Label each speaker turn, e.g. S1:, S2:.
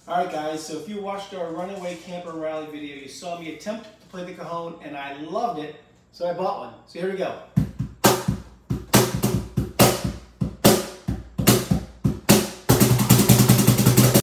S1: Alright guys, so if you watched our Runaway Camper Rally video, you saw me attempt to play the Cajon and I loved it, so I bought one. So here we go.